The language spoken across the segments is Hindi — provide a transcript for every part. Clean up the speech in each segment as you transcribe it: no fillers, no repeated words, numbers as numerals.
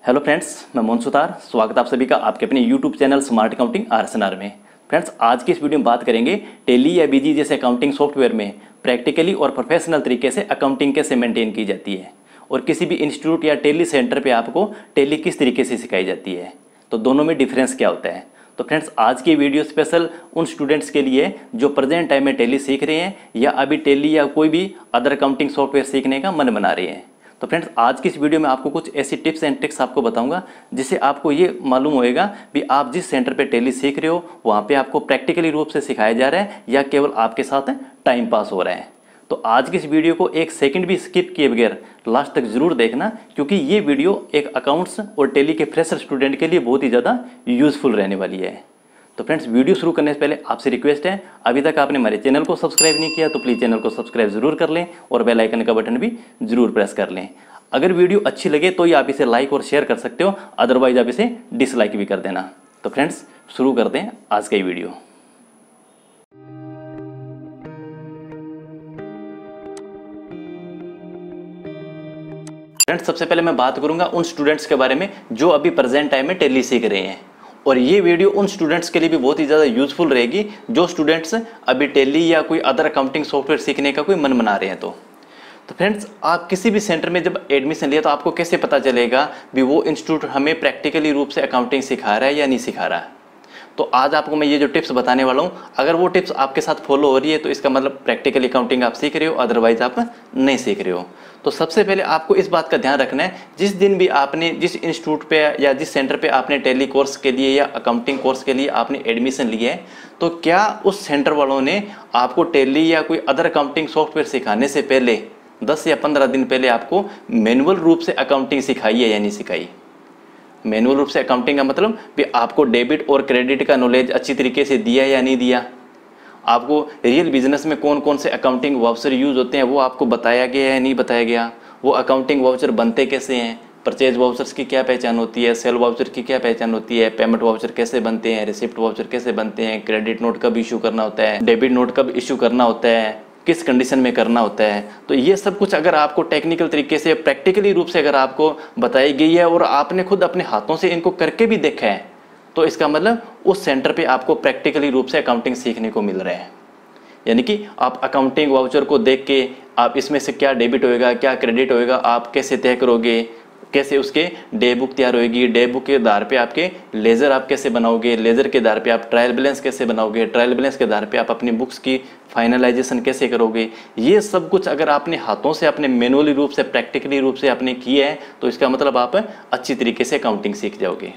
हेलो फ्रेंड्स, मैं मोहन सुतार। स्वागत है आप सभी का आपके अपने YouTube channel smart accounting RSNR में। फ्रेंड्स, आज की इस वीडियो में बात करेंगे टैली या बीजी जैसे अकाउंटिंग सॉफ्टवेयर में प्रैक्टिकली और प्रोफेशनल तरीके से अकाउंटिंग कैसे मेंटेन की जाती है और किसी भी इंस्टीट्यूट या टैली सेंटर पे आपको टैली किस तरीके से सिखाई जाती है, तो दोनों में डिफरेंस क्या होता है। तो फ्रेंड्स, आज की वीडियो स्पेशल उन स्टूडेंट्स के लिए जो प्रेजेंट टाइम में टैली सीख रहे हैं या अभी टैली या कोई भी अदर अकाउंटिंग सॉफ्टवेयर सीखने का मन बना रहे हैं। तो फ्रेंड्स, आज की इस वीडियो में आपको कुछ ऐसी टिप्स एंड ट्रिक्स आपको बताऊंगा जिससे आपको ये मालूम होएगा भी आप जिस सेंटर पे टैली सीख रहे हो वहाँ पे आपको प्रैक्टिकली रूप से सिखाया जा रहा है या केवल आपके साथ टाइम पास हो रहा है। तो आज की इस वीडियो को एक सेकंड भी स्किप किए बगैर लास्ट तक जरूर देखना, क्योंकि ये वीडियो एक अकाउंट्स और टैली के फ्रेशर स्टूडेंट के लिए बहुत ही ज़्यादा यूजफुल रहने वाली है। तो फ्रेंड्स, वीडियो शुरू करने से पहले आपसे रिक्वेस्ट है, अभी तक आपने हमारे चैनल को सब्सक्राइब नहीं किया तो प्लीज़ चैनल को सब्सक्राइब जरूर कर लें और बेल आइकन का बटन भी जरूर प्रेस कर लें। अगर वीडियो अच्छी लगे तो ये आप इसे लाइक और शेयर कर सकते हो, अदरवाइज आप इसे डिसलाइक भी कर देना। तो फ्रेंड्स, शुरू करते हैं आज का ये वीडियो। फ्रेंड्स, सबसे पहले मैं बात करूंगा उन स्टूडेंट्स के बारे में जो अभी प्रेजेंट टाइम में टैली सीख रहे हैं, और ये वीडियो उन स्टूडेंट्स के लिए भी बहुत ही ज़्यादा यूजफुल रहेगी जो स्टूडेंट्स अभी टैली या कोई अदर अकाउंटिंग सॉफ्टवेयर सीखने का कोई मन बना रहे हैं। तो फ्रेंड्स, आप किसी भी सेंटर में जब एडमिशन लिया तो आपको कैसे पता चलेगा भी वो इंस्टीट्यूट हमें प्रैक्टिकली रूप से अकाउंटिंग सिखा रहा है या नहीं सिखा रहा है। तो आज आपको मैं ये जो टिप्स बताने वाला हूँ, अगर वो टिप्स आपके साथ फॉलो हो रही है तो इसका मतलब प्रैक्टिकली अकाउंटिंग आप सीख रहे हो, अदरवाइज आप नहीं सीख रहे हो। तो सबसे पहले आपको इस बात का ध्यान रखना है, जिस दिन भी आपने जिस इंस्टीट्यूट पे या जिस सेंटर पे आपने टैली कोर्स के लिए या अकाउंटिंग कोर्स के लिए आपने एडमिशन लिया है, तो क्या उस सेंटर वालों ने आपको टैली या कोई अदर अकाउंटिंग सॉफ्टवेयर सिखाने से पहले 10 या 15 दिन पहले आपको मैनुअल रूप से अकाउंटिंग सिखाई है या नहीं सिखाई। मैनुअल रूप से अकाउंटिंग का मतलब भी आपको डेबिट और क्रेडिट का नॉलेज अच्छी तरीके से दिया या नहीं दिया, आपको रियल बिजनेस में कौन कौन से अकाउंटिंग वाउचर यूज होते हैं वो आपको बताया गया है नहीं बताया गया, वो अकाउंटिंग वाउचर बनते कैसे हैं, परचेज वाउचर्स की क्या पहचान होती है, सेल वाउचर की क्या पहचान होती है, पेमेंट वाउचर कैसे बनते हैं, रिसिप्ट वाउचर कैसे बनते हैं, क्रेडिट नोट कब इशू करना होता है, डेबिट नोट कब इशू करना होता है, किस कंडीशन में करना होता है। तो ये सब कुछ अगर आपको टेक्निकल तरीके से प्रैक्टिकली रूप से अगर आपको बताई गई है और आपने खुद अपने हाथों से इनको करके भी देखा है, तो इसका मतलब उस सेंटर पे आपको प्रैक्टिकली रूप से अकाउंटिंग सीखने को मिल रहा है। यानी कि आप अकाउंटिंग वाउचर को देख के आप इसमें से क्या डेबिट होएगा क्या क्रेडिट होएगा आप कैसे तय करोगे, कैसे उसके डे बुक तैयार होएगी, डे बुक के आधार पे आपके लेजर आप कैसे बनाओगे, लेजर के आधार पे आप ट्रायल बैलेंस कैसे बनाओगे, ट्रायल बैलेंस के आधार पे आप अपनी बुक्स की फाइनलाइजेशन कैसे करोगे। ये सब कुछ अगर आपने हाथों से अपने मैनुअली रूप से प्रैक्टिकली रूप से आपने किया है तो इसका मतलब आप अच्छी तरीके से अकाउंटिंग सीख जाओगे।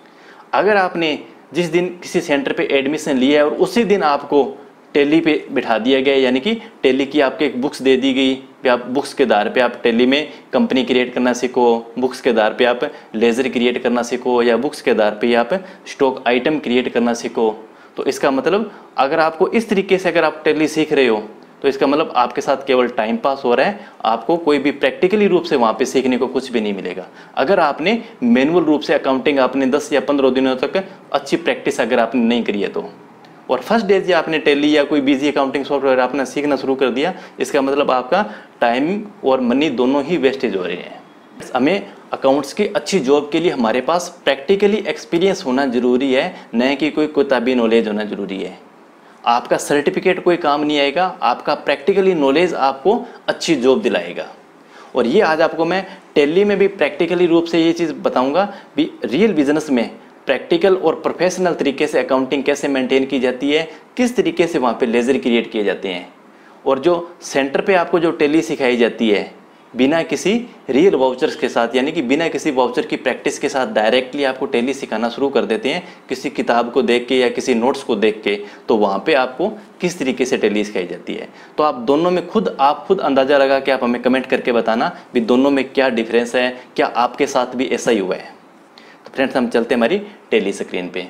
अगर आपने जिस दिन किसी सेंटर पे एडमिशन लिया है और उसी दिन आपको टैली पे बिठा दिया गया, यानी कि टैली की आपके एक बुक्स दे दी गई कि आप बुक्स के आधार पे आप टैली में कंपनी क्रिएट करना सीखो, बुक्स के आधार पे आप लेजर क्रिएट करना सीखो या बुक्स के आधार पे आप स्टॉक आइटम क्रिएट करना सीखो। तो इसका मतलब अगर आपको इस तरीके से अगर आप टैली सीख रहे हो तो इसका मतलब आपके साथ केवल टाइम पास हो रहा है, आपको कोई भी प्रैक्टिकली रूप से वहाँ पे सीखने को कुछ भी नहीं मिलेगा। अगर आपने मैनुअल रूप से अकाउंटिंग आपने 10 या 15 दिनों तक अच्छी प्रैक्टिस अगर आपने नहीं करी है तो, और फर्स्ट डे आपने टैली या कोई बीजी अकाउंटिंग सॉफ्टवेयर आपने सीखना शुरू कर दिया, इसका मतलब आपका टाइम और मनी दोनों ही वेस्टेज हो रहे हैं। हमें अकाउंट्स की अच्छी जॉब के लिए हमारे पास प्रैक्टिकली एक्सपीरियंस होना जरूरी है, न कि कोई किताबी नॉलेज होना जरूरी है। आपका सर्टिफिकेट कोई काम नहीं आएगा, आपका प्रैक्टिकली नॉलेज आपको अच्छी जॉब दिलाएगा। और ये आज आपको मैं टैली में भी प्रैक्टिकली रूप से ये चीज़ बताऊँगा भी रियल बिजनेस में प्रैक्टिकल और प्रोफेशनल तरीके से अकाउंटिंग कैसे मेंटेन की जाती है, किस तरीके से वहाँ पे लेजर क्रिएट किए जाते हैं, और जो सेंटर पे आपको जो टैली सिखाई जाती है बिना किसी रियल वाउचर्स के साथ, यानी कि बिना किसी वाउचर की प्रैक्टिस के साथ डायरेक्टली आपको टैली सिखाना शुरू कर देते हैं किसी किताब को देख के या किसी नोट्स को देख के, तो वहाँ पे आपको किस तरीके से टैली सिखाई जाती है। तो आप दोनों में आप खुद अंदाज़ा लगा के आप हमें कमेंट करके बताना भी दोनों में क्या डिफरेंस है, क्या आपके साथ भी ऐसा ही हुआ है। तो फ्रेंड्स, हम चलते हैं हमारी टैली स्क्रीन पे।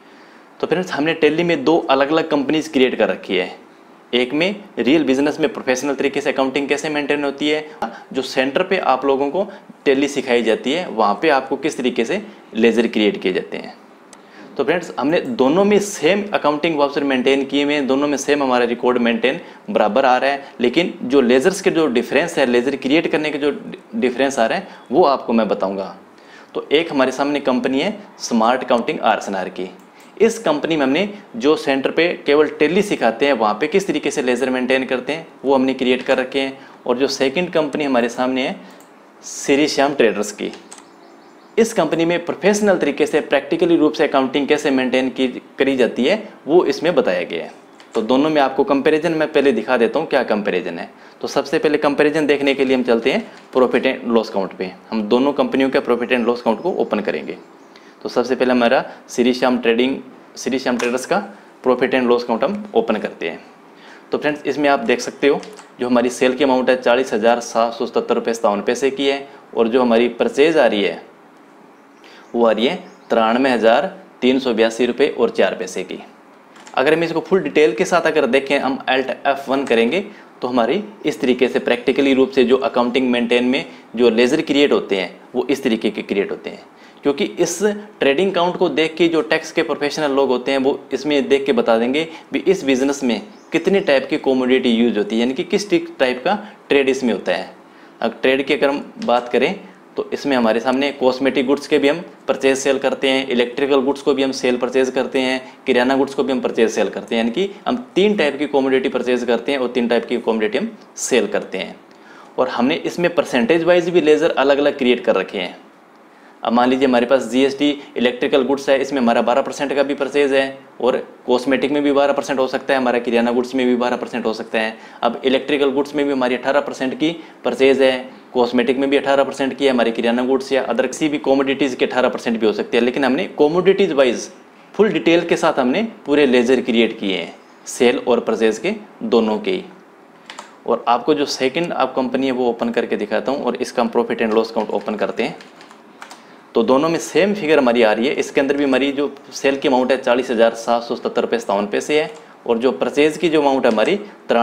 तो फ्रेंड्स, हमने टैली में 2 अलग अलग कंपनीज क्रिएट कर रखी है। एक में रियल बिजनेस में प्रोफेशनल तरीके से अकाउंटिंग कैसे मेंटेन होती है, जो सेंटर पे आप लोगों को टैली सिखाई जाती है वहाँ पे आपको किस तरीके से लेजर क्रिएट किए जाते हैं। तो फ्रेंड्स, हमने दोनों में सेम अकाउंटिंग वाउचर मेंटेन किए हुए हैं, दोनों में सेम हमारा रिकॉर्ड मेंटेन बराबर आ रहा है, लेकिन जो लेजर्स के जो डिफरेंस है, लेजर क्रिएट करने के जो डिफरेंस आ रहे हैं वो आपको मैं बताऊँगा। तो एक हमारे सामने कंपनी है स्मार्ट अकाउंटिंग आर की। इस कंपनी में हमने जो सेंटर पे केवल टैली सिखाते हैं वहाँ पे किस तरीके से लेजर मेंटेन करते हैं वो हमने क्रिएट कर रखे हैं। और जो सेकंड कंपनी हमारे सामने है श्री श्याम ट्रेडर्स की, इस कंपनी में प्रोफेशनल तरीके से प्रैक्टिकली रूप से अकाउंटिंग कैसे मेंटेन करी जाती है वो इसमें बताया गया है। तो दोनों में आपको कंपैरिजन मैं पहले दिखा देता हूँ क्या कंपैरिजन है। तो सबसे पहले कंपैरिजन देखने के लिए हम चलते हैं प्रॉफिट एंड लॉस अकाउंट पे। हम दोनों कंपनियों के प्रॉफिट एंड लॉस अकाउंट को ओपन करेंगे। तो सबसे पहले हमारा श्री श्याम ट्रेडर्स का प्रॉफिट एंड लॉस अकाउंट हम ओपन करते हैं। तो फ्रेंड्स इसमें आप देख सकते हो जो हमारी सेल की अमाउंट है 40,777.57 की है और जो हमारी परचेज आ रही है वो आ रही है 93,382.04 की। अगर हम इसको फुल डिटेल के साथ अगर देखें, हम Alt F1 करेंगे तो हमारी इस तरीके से प्रैक्टिकली रूप से जो अकाउंटिंग मेंटेन में जो लेजर क्रिएट होते हैं वो इस तरीके के क्रिएट होते हैं। क्योंकि इस ट्रेडिंग अकाउंट को देख के जो टैक्स के प्रोफेशनल लोग होते हैं वो इसमें देख के बता देंगे भी इस बिजनेस में कितने टाइप की कमोडिटी यूज होती है, यानी कि किस टाइप का ट्रेड इसमें होता है। अब ट्रेड की अगर हम बात करें तो इसमें हमारे सामने कॉस्मेटिक गुड्स के भी हम परचेज सेल करते हैं, इलेक्ट्रिकल गुड्स को भी हम सेल परचेज करते हैं, किराना गुड्स को भी हम परचेज सेल करते हैं। यानी कि हम 3 टाइप की कमोडिटी परचेज करते हैं और 3 टाइप की कमोडिटी हम सेल करते हैं। और हमने इसमें परसेंटेज वाइज भी लेजर अलग अलग क्रिएट कर रखे हैं। अब मान लीजिए हमारे पास जीएसटी इलेक्ट्रिकल गुड्स है, इसमें हमारा 12% का भी परचेज है और कॉस्मेटिक में भी 12% हो सकता है, हमारा किराना गुड्स में भी 12% हो सकता है। अब इलेक्ट्रिकल गुड्स में भी हमारी 18% की परचेज है, कॉस्मेटिक में भी 18% की है, हमारी किराना गुड्स या अदर किसी भी कॉमोडिटीज़ के 18% भी हो सकती है। लेकिन हमने कॉमोडिटीज़ वाइज फुल डिटेल के साथ हमने पूरे लेजर क्रिएट किए हैं, सेल और परचेज के दोनों के ही। और आपको जो सेकंड आप कंपनी है वो ओपन करके दिखाता हूँ और इसका हम profit and loss account open करते हैं। तो दोनों में सेम फिगर हमारी आ रही है। इसके अंदर भी हमारी जो सेल की अमाउंट है 40,777.57 है और जो परचेज की जो अमाउंट है हमारी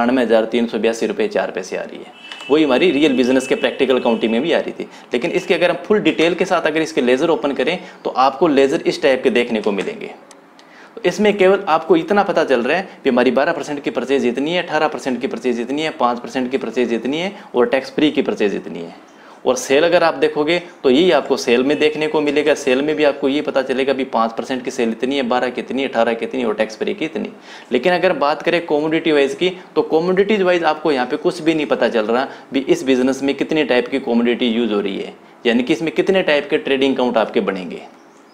93,382.04 आ रही है। वही हमारी रियल बिजनेस के प्रैक्टिकल अकाउंटिंग में भी आ रही थी। लेकिन इसके अगर हम फुल डिटेल के साथ अगर इसके लेज़र ओपन करें तो आपको लेज़र इस टाइप के देखने को मिलेंगे। तो इसमें केवल आपको इतना पता चल रहा है कि हमारी 12% की परचेज इतनी है, 18% की परचेज इतनी है, 5% की परचेज इतनी है और टैक्स फ्री की परचेज इतनी है। और सेल अगर आप देखोगे तो यही आपको सेल में देखने को मिलेगा। सेल में भी आपको ये पता चलेगा भी 5% की सेल इतनी है, 12 कितनी, 18 कितनी और टैक्स फ्री की इतनी। लेकिन अगर बात करें कमोडिटी वाइज की तो कमोडिटीज वाइज आपको यहाँ पे कुछ भी नहीं पता चल रहा भी इस बिजनेस में कितनी टाइप की कमोडिटी यूज हो रही है, यानी कि इसमें कितने टाइप के ट्रेडिंग अकाउंट आपके बनेंगे।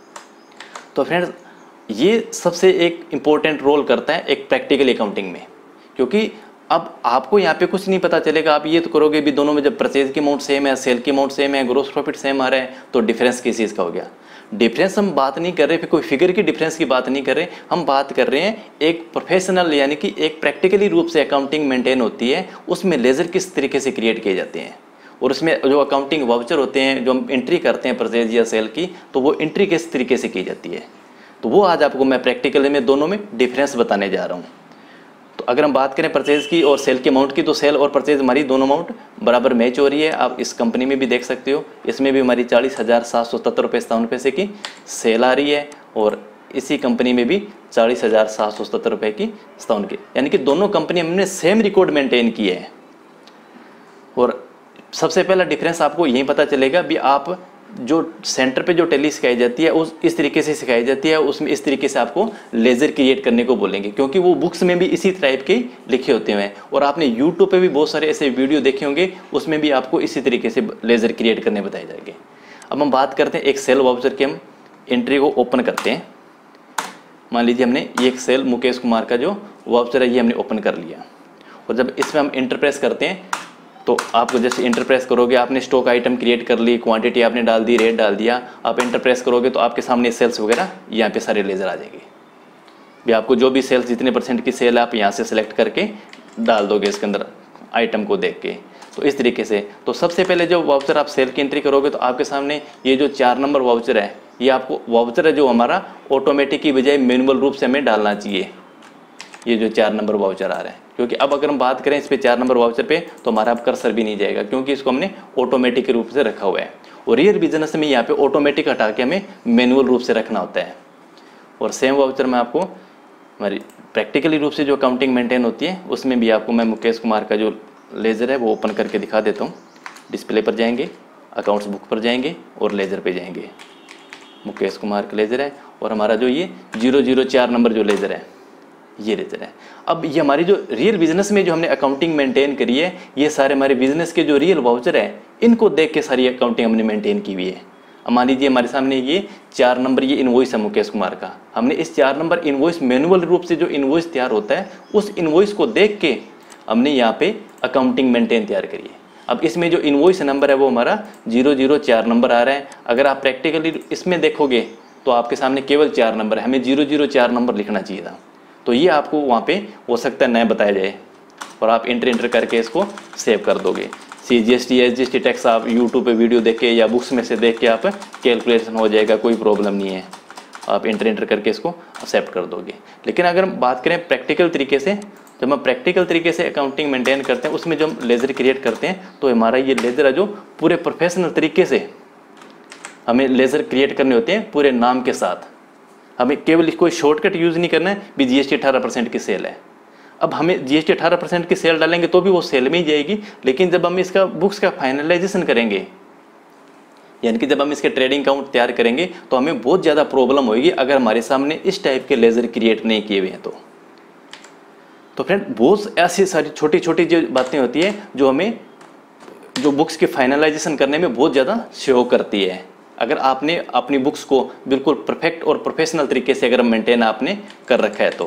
तो फ्रेंड्स ये सबसे एक इम्पोर्टेंट रोल करता है एक प्रैक्टिकल अकाउंटिंग में, क्योंकि अब आपको यहाँ पे कुछ नहीं पता चलेगा। आप ये तो करोगे भी दोनों में जब परचेज की अमाउंट सेम है, सेल की अमाउंट सेम है, ग्रोस प्रॉफिट सेम आ रहा है तो डिफरेंस किस चीज़ का हो गया। डिफरेंस हम बात नहीं कर रहे, फिर कोई फिगर की डिफरेंस की बात नहीं कर रहे, हम बात कर रहे हैं एक प्रोफेशनल यानी कि एक प्रैक्टिकली रूप से अकाउंटिंग मेंटेन होती है उसमें लेजर किस तरीके से क्रिएट किए जाते हैं और उसमें जो अकाउंटिंग वाउचर होते हैं जो हम एंट्री करते हैं परचेज या सेल की, तो वो एंट्री किस तरीके से की जाती है। तो वो आज आपको मैं प्रैक्टिकली में दोनों में डिफरेंस बताने जा रहा हूँ। तो अगर हम बात करें परचेज की और सेल की अमाउंट की तो सेल और परचेज हमारी दोनों अमाउंट बराबर मैच हो रही है। आप इस कंपनी में भी देख सकते हो, इसमें भी हमारी 40,777.57 की सेल आ रही है और इसी कंपनी में भी 40,777 की 57 की, यानी कि दोनों कंपनी हमने सेम रिकॉर्ड मेंटेन किए हैं। और सबसे पहला डिफरेंस आपको यही पता चलेगा भी आप जो सेंटर पे जो टैली सिखाई जाती है उस इस तरीके से सिखाई जाती है, उसमें इस तरीके से आपको लेजर क्रिएट करने को बोलेंगे, क्योंकि वो बुक्स में भी इसी टाइप के लिखे होते हैं। और आपने यूट्यूब पे भी बहुत सारे ऐसे वीडियो देखे होंगे, उसमें भी आपको इसी तरीके से लेजर क्रिएट करने बताए जाएंगे। अब हम बात करते हैं एक सेल वाउचर की, हम एंट्री को ओपन करते हैं। मान लीजिए हमने ये एक सेल मुकेश कुमार का जो वाउचर है ये हमने ओपन कर लिया और जब इसमें हम इंटरप्रेस करते हैं तो आपको जैसे इंटरप्रेस करोगे, आपने स्टॉक आइटम क्रिएट कर ली, क्वांटिटी आपने डाल दी, रेट डाल दिया, आप इंटरप्रेस करोगे तो आपके सामने सेल्स वगैरह यहाँ पे सारे लेजर आ जाएंगे। भी आपको जो भी सेल्स जितने % की सेल आप यहाँ से सिलेक्ट करके डाल दोगे इसके अंदर आइटम को देख के। तो इस तरीके से तो सबसे पहले जो वाउचर आप सेल की एंट्री करोगे तो आपके सामने ये जो 4 नंबर वाउचर है, ये आपको वाउचर है जो हमारा ऑटोमेटिक की बजाय मैनुअल रूप से हमें डालना चाहिए। ये जो 4 नंबर वाउचर आ रहा है, क्योंकि अब अगर हम बात करें इस पे 4 नंबर वाउचर पे तो हमारा अब कर्सर भी नहीं जाएगा, क्योंकि इसको हमने ऑटोमेटिक के रूप से रखा हुआ है। और रियल बिजनेस में यहाँ पे ऑटोमेटिक हटा के हमें मैनुअल रूप से रखना होता है। और सेम वाउचर में आपको हमारी प्रैक्टिकली रूप से जो अकाउंटिंग मेंटेन होती है उसमें भी आपको मैं मुकेश कुमार का जो लेजर है वो ओपन करके दिखा देता हूँ। डिस्प्ले पर जाएंगे, अकाउंट्स बुक पर जाएंगे और लेजर पे जाएंगे। मुकेश कुमार का लेज़र है, और हमारा जो ये 004 नंबर जो लेज़र है ये लेज़र है। अब ये हमारी जो रियल बिजनेस में जो हमने अकाउंटिंग मेंटेन करी है, ये सारे हमारे बिजनेस के जो रियल वाउचर है इनको देख के सारी अकाउंटिंग हमने मेंटेन की हुई है। अब मान लीजिए हमारे सामने ये 4 नंबर ये इनवॉइस है मुकेश कुमार का, हमने इस 4 नंबर इनवॉइस मैनुअल रूप से जो इनवॉइस तैयार होता है उस इनवॉइस को देख के हमने यहाँ पे अकाउंटिंग मेंटेन तैयार करी है। अब इसमें जो इनवॉइस नंबर है वो हमारा 004 नंबर आ रहा है। अगर आप प्रैक्टिकली इसमें देखोगे तो आपके सामने केवल 4 नंबर है, हमें 004 नंबर लिखना चाहिए था। तो ये आपको वहाँ पे हो सकता है नया बताया जाए और आप इंटर करके इसको सेव कर दोगे। CGST SGST टैक्स आप यूट्यूब पे वीडियो देख के या बुक्स में से देख के आप कैलकुलेशन हो जाएगा, कोई प्रॉब्लम नहीं है, आप इंटर करके इसको एक्सेप्ट कर दोगे। लेकिन अगर हम बात करें प्रैक्टिकल तरीके से, जब हम प्रैक्टिकल तरीके से अकाउंटिंग मेंटेन करते हैं उसमें जो हम लेज़र क्रिएट करते हैं तो हमारा ये लेज़र है जो पूरे प्रोफेशनल तरीके से हमें लेज़र क्रिएट करने होते हैं पूरे नाम के साथ। हमें केवल कोई शॉर्टकट यूज़ नहीं करना है भी GST 18% की सेल है। अब हमें GST 18% की सेल डालेंगे तो भी वो सेल में ही जाएगी, लेकिन जब हम इसका बुक्स का फाइनलाइजेशन करेंगे यानी कि जब हम इसके ट्रेडिंग अकाउंट तैयार करेंगे तो हमें बहुत ज़्यादा प्रॉब्लम होगी अगर हमारे सामने इस टाइप के लेज़र क्रिएट नहीं किए हुए हैं तो फ्रेंड बहुत ऐसी सारी छोटी छोटी जो बातें होती है जो हमें जो बुक्स के फाइनलाइजेशन करने में बहुत ज़्यादा सहयोग करती है। अगर आपने अपनी बुक्स को बिल्कुल परफेक्ट और प्रोफेशनल तरीके से अगर मेंटेन आपने कर रखा है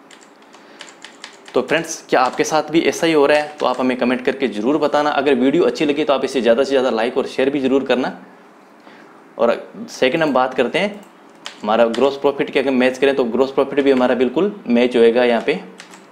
तो फ्रेंड्स क्या आपके साथ भी ऐसा ही हो रहा है? तो आप हमें कमेंट करके ज़रूर बताना। अगर वीडियो अच्छी लगी तो आप इसे ज़्यादा से ज़्यादा लाइक और शेयर भी ज़रूर करना। और सेकंड हम बात करते हैं हमारा ग्रॉस प्रॉफिट की। अगर मैच करें तो ग्रॉस प्रॉफिट भी हमारा बिल्कुल मैच होएगा यहाँ पे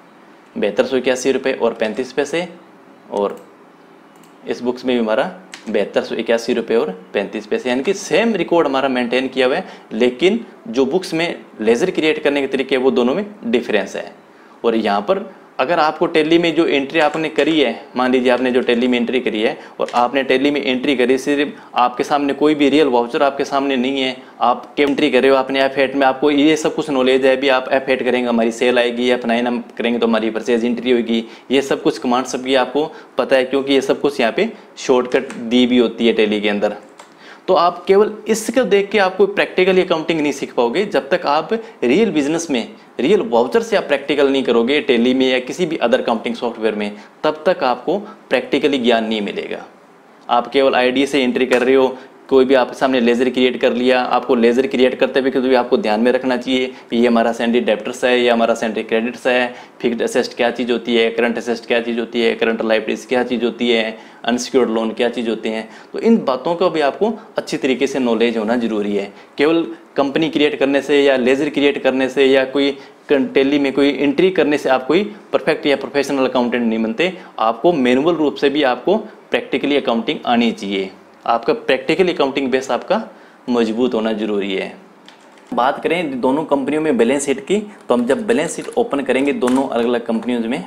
7281 रुपये और 35 पैसे, और इस बुक्स में भी हमारा 7281 रुपये और 35 पैसे, यानी कि सेम रिकॉर्ड हमारा मेंटेन किया हुआ है, लेकिन जो बुक्स में लेज़र क्रिएट करने के तरीके वो दोनों में डिफरेंस है। और यहाँ पर अगर आपको टैली में जो एंट्री आपने करी है, मान लीजिए आपने जो टैली में एंट्री करी है और आपने टैली में एंट्री करी, सिर्फ आपके सामने कोई भी रियल वाउचर आपके सामने नहीं है, आप एंट्री कर रहे हो अपने F8 में, आपको ये सब कुछ नॉलेज है भी आप F8 करेंगे हमारी सेल आएगी, F9 हम करेंगे तो हमारी परचेज एंट्री होगी, ये सब कुछ कमांड सबकी आपको पता है क्योंकि ये सब कुछ यहाँ पे शॉर्टकट दी भी होती है टैली के अंदर। तो आप केवल इसको देख के आपको प्रैक्टिकली अकाउंटिंग नहीं सीख पाओगे जब तक आप रियल बिजनेस में रियल वाउचर से आप प्रैक्टिकल नहीं करोगे टैली में या किसी भी अदर अकाउंटिंग सॉफ्टवेयर में, तब तक आपको प्रैक्टिकली ज्ञान नहीं मिलेगा। आप केवल आईडी से एंट्री कर रहे हो, कोई भी आपके सामने लेज़र क्रिएट कर लिया, आपको लेज़र क्रिएट करते हुए कभी आपको ध्यान में रखना चाहिए ये हमारा सैंडी डेब्टर्स है, ये हमारा सैंडी क्रेडिट्स है, फिक्स्ड असेस्ट क्या चीज़ होती है, करंट असेस्ट क्या चीज़ होती है, करंट लायबिलिटीज क्या चीज़ होती है, अनसिक्योर्ड लोन क्या चीज़ होते हैं। तो इन बातों का भी आपको अच्छी तरीके से नॉलेज होना जरूरी है। केवल कंपनी क्रिएट करने से या लेज़र क्रिएट करने से या कोई टैली में कोई एंट्री करने से आप कोई परफेक्ट या प्रोफेशनल अकाउंटेंट नहीं बनते। आपको मैनुअल रूप से भी आपको प्रैक्टिकली अकाउंटिंग आनी चाहिए। आपका प्रैक्टिकल अकाउंटिंग बेस आपका मजबूत होना जरूरी है। बात करें दोनों कंपनियों में बैलेंस शीट की, तो हम जब बैलेंस शीट ओपन करेंगे दोनों अलग अलग कंपनियों में,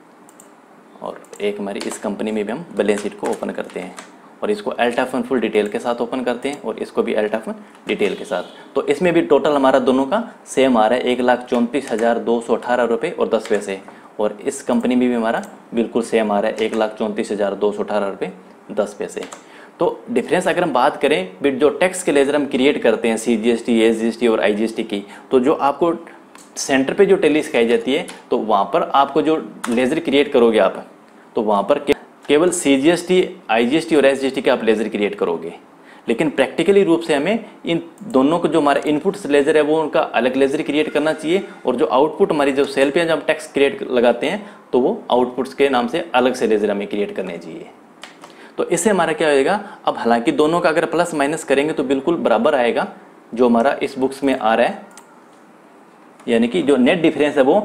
और एक हमारी इस कंपनी में भी हम बैलेंस शीट को ओपन करते हैं और इसको अल्टा फन फुल डिटेल के साथ ओपन करते हैं और इसको भी अल्टा फन डिटेल के साथ। तो इसमें भी टोटल हमारा दोनों का सेम आ रहा है 1,34,218 रुपये और 10 पैसे, और इस कंपनी में भी हमारा बिल्कुल सेम आ रहा है 1,34,218 रुपये 10 पैसे। तो डिफरेंस अगर हम बात करें बिट जो टैक्स के लेजर हम क्रिएट करते हैं CGST, SGST और IGST की, तो जो आपको सेंटर पे जो टैली सिखाई जाती है तो वहाँ पर आपको जो लेज़र क्रिएट करोगे आप, तो वहाँ पर केवल CGST, IGST और SGST के आप लेज़र क्रिएट करोगे। लेकिन प्रैक्टिकली रूप से हमें इन दोनों को जो हमारा इनपुट्स लेज़र है वो उनका अलग लेज़र क्रिएट करना चाहिए, और जो आउटपुट हमारी जो सेल पे जब टैक्स क्रिएट लगाते हैं तो वो आउटपुट्स के नाम से अलग से लेज़र हमें क्रिएट करने चाहिए। तो इससे हमारा क्या होएगा, अब हालांकि दोनों का अगर प्लस माइनस करेंगे तो बिल्कुल बराबर आएगा जो हमारा इस बुक्स में आ रहा है, यानी कि जो नेट डिफरेंस है वो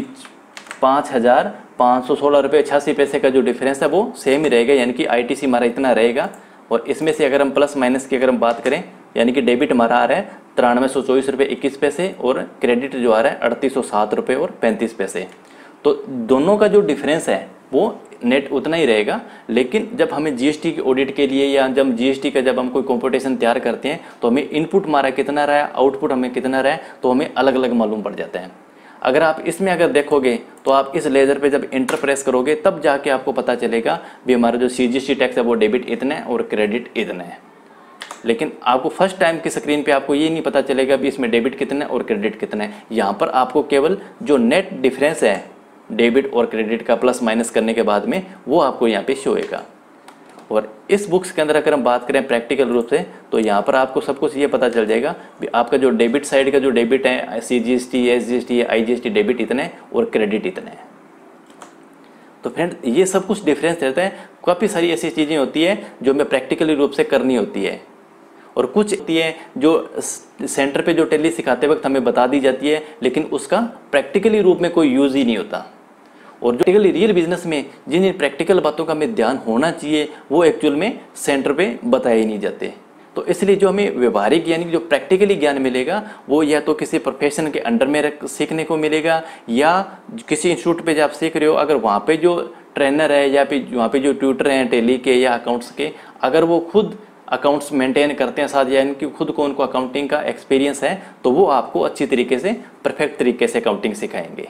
5,516 रुपये 88 पैसे का जो डिफरेंस है वो सेम ही रहेगा, यानी कि ITC हमारा इतना रहेगा। और इसमें से अगर हम प्लस माइनस की अगर हम बात करें, यानी कि डेबिट हमारा आ रहा है 9324 रुपये 21 पैसे और क्रेडिट जो आ रहा है 3807 रुपये और 35 पैसे। तो दोनों का जो डिफरेंस है वो नेट उतना ही रहेगा। लेकिन जब हमें GST के ऑडिट के लिए या जब GST का जब हम कोई कॉम्पिटिशन तैयार करते हैं तो हमें इनपुट हमारा कितना रहा है, आउटपुट हमें कितना रहा है, तो हमें अलग अलग मालूम पड़ जाता है। अगर आप इसमें अगर देखोगे तो आप इस लेज़र पे जब इंटर प्रेस करोगे तब जाके आपको पता चलेगा भी हमारा जो CGST टैक्स है वो डेबिट इतना है और क्रेडिट इतना है। लेकिन आपको फर्स्ट टाइम की स्क्रीन पे आपको ये नहीं पता चलेगा भी इसमें डेबिट कितना है और क्रेडिट कितना है। यहाँ पर आपको केवल जो नेट डिफरेंस है डेबिट और क्रेडिट का प्लस माइनस करने के बाद में वो आपको यहाँ पे शो होएगा। और इस बुक्स के अंदर अगर हम बात करें प्रैक्टिकल रूप से तो यहाँ पर आपको सब कुछ ये पता चल जाएगा भी आपका जो डेबिट साइड का जो डेबिट है CGST, SGST, IGST डेबिट इतने हैं और क्रेडिट इतने हैं। तो फ्रेंड ये सब कुछ डिफरेंस रहता है। काफ़ी सारी ऐसी चीज़ें होती है जो हमें प्रैक्टिकली रूप से करनी होती है और कुछ होती है जो सेंटर पे जो टैली सिखाते वक्त हमें बता दी जाती है लेकिन उसका प्रैक्टिकली रूप में कोई यूज़ ही नहीं होता। और जो प्रैक्टिकली रियल बिजनेस में जिन जिन प्रैक्टिकल बातों का हमें ध्यान होना चाहिए वो एक्चुअल में सेंटर पे बताए ही नहीं जाते। तो इसलिए जो हमें व्यवहारिक यानी जो प्रैक्टिकली ज्ञान मिलेगा वो या तो किसी प्रोफेशन के अंडर में सीखने को मिलेगा या किसी इंस्टीट्यूट पे जब आप सीख रहे हो अगर वहाँ पे जो ट्रेनर है या फिर वहाँ पे जो ट्यूटर हैं टैली के या अकाउंट्स के अगर वो खुद अकाउंट्स मेंटेन करते हैं साथ या इनकी खुद को उनको अकाउंटिंग का एक्सपीरियंस है तो वो आपको अच्छी तरीके से परफेक्ट तरीके से अकाउंटिंग सिखाएंगे।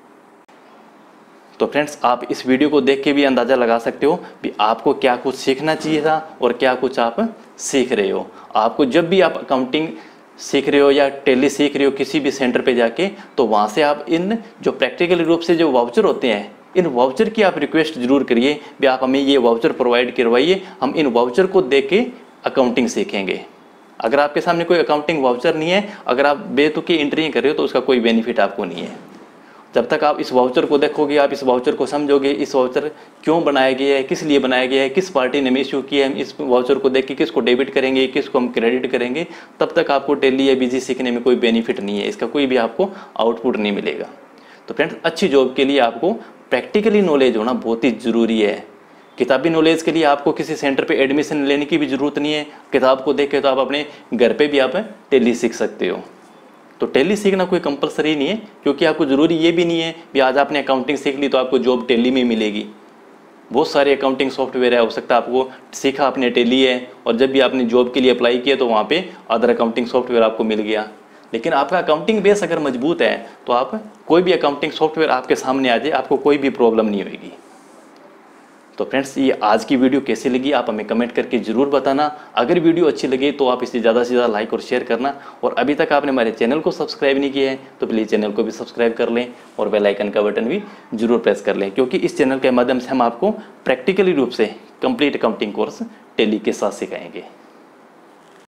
तो फ्रेंड्स आप इस वीडियो को देख के भी अंदाज़ा लगा सकते हो कि आपको क्या कुछ सीखना चाहिए था और क्या कुछ आप सीख रहे हो। आपको जब भी आप अकाउंटिंग सीख रहे हो या टैली सीख रहे हो किसी भी सेंटर पे जाके तो वहाँ से आप इन जो प्रैक्टिकल रूप से जो वाउचर होते हैं इन वाउचर की आप रिक्वेस्ट जरूर करिए भी आप हमें ये वाउचर प्रोवाइड करवाइए, हम इन वाउचर को देख के अकाउंटिंग सीखेंगे। अगर आपके सामने कोई अकाउंटिंग वाउचर नहीं है, अगर आप बेतुकी एंट्री कर रहे हो तो उसका कोई बेनिफिट आपको नहीं है। जब तक आप इस वाउचर को देखोगे, आप इस वाउचर को समझोगे, इस वाउचर क्यों बनाया गया है, किस लिए बनाया गया है, किस पार्टी ने इशू किया है, हम इस वाउचर को देख के किसको डेबिट करेंगे, किसको हम क्रेडिट करेंगे, तब तक आपको टैली या बीजी सीखने में कोई बेनिफिट नहीं है, इसका कोई भी आपको आउटपुट नहीं मिलेगा। तो फ्रेंड्स अच्छी जॉब के लिए आपको प्रैक्टिकली नॉलेज होना बहुत ही ज़रूरी है। किताबी नॉलेज के लिए आपको किसी सेंटर पे एडमिशन लेने की भी ज़रूरत नहीं है। किताब को देख के तो आप अपने घर पे भी आप टैली सीख सकते हो। तो टैली सीखना कोई कंपलसरी नहीं है क्योंकि आपको ज़रूरी ये भी नहीं है कि आज आपने अकाउंटिंग सीख ली तो आपको जॉब टैली में मिलेगी। बहुत सारे अकाउंटिंग सॉफ्टवेयर है, हो सकता है आपको सीखा आपने टैली है और जब भी आपने जॉब के लिए अप्लाई किया तो वहाँ पे अदर अकाउंटिंग सॉफ्टवेयर आपको मिल गया। लेकिन आपका अकाउंटिंग बेस अगर मजबूत है तो आप कोई भी अकाउंटिंग सॉफ्टवेयर आपके सामने आ जाए आपको कोई भी प्रॉब्लम नहीं होगी। तो फ्रेंड्स ये आज की वीडियो कैसी लगी आप हमें कमेंट करके ज़रूर बताना। अगर वीडियो अच्छी लगे तो आप इसे ज़्यादा से ज़्यादा लाइक और शेयर करना। और अभी तक आपने हमारे चैनल को सब्सक्राइब नहीं किया है तो प्लीज़ चैनल को भी सब्सक्राइब कर लें और बेल आइकन का बटन भी जरूर प्रेस कर लें क्योंकि इस चैनल के माध्यम से हम आपको प्रैक्टिकली रूप से कंप्लीट अकाउंटिंग कोर्स टैली के साथ सिखाएंगे।